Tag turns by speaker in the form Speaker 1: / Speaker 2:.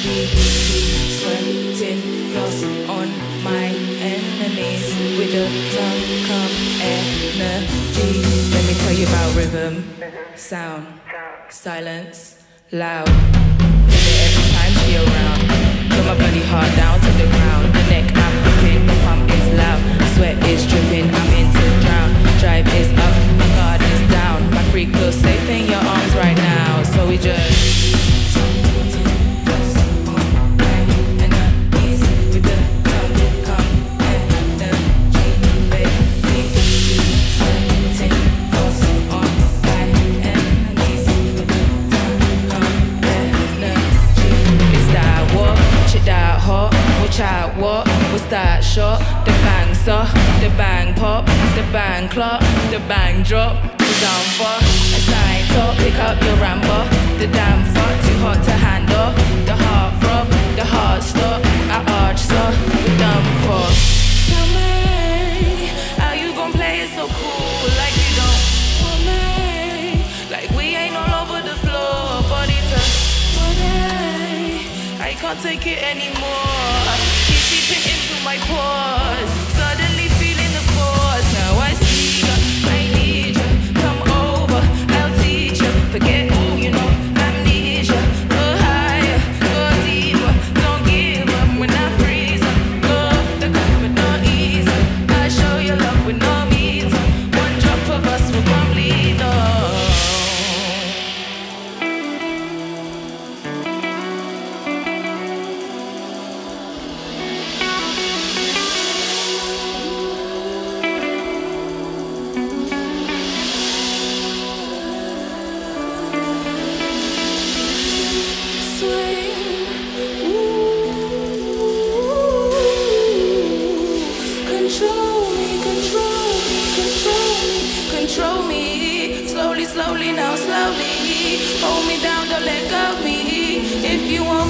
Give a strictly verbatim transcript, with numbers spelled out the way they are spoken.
Speaker 1: We keep sweating floss on my enemies with the tongue come energy. Let me tell you about rhythm, sound, silence, loud. Feel it every time she around. Put my bloody heart down to the ground. The neck I'm ripping, the pump is loud. Sweat is dripping, I'm in to drown. Drive is up, my guard is down. My freak feels safe in your arms right now. So we just out what was that shot? The bang saw, the bang pop, the bang clock, the bang drop, the down for a sign top, pick up your rambo, the damn fuck too hot to handle, the heart throb, the heart stop, I arch so we done for. Tell me, how you gon' play it so cool, like you don't want me, like we ain't all over the floor, body to body, I can't take it anymore. Into my pores, suddenly feeling the force. Now I see you, I need you. Come over, I'll teach you. Forget who you know, amnesia. Go higher, go deeper. Don't give up when I freeze up. Go the cup but not easy. I show you love with no means. One drop of us will complete. Oh. Slowly, now slowly, hold me down, don't let go of me. If you want